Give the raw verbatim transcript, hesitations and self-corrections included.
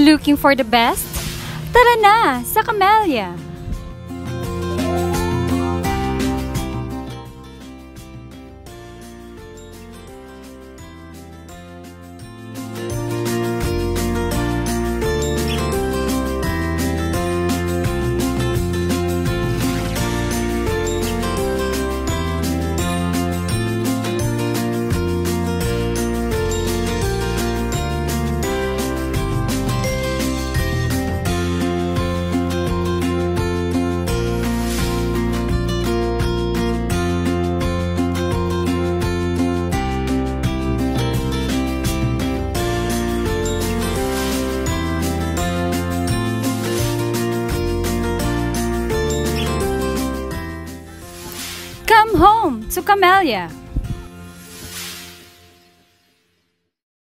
Looking for the best? Tara na sa Camellia! Come home to Camellia!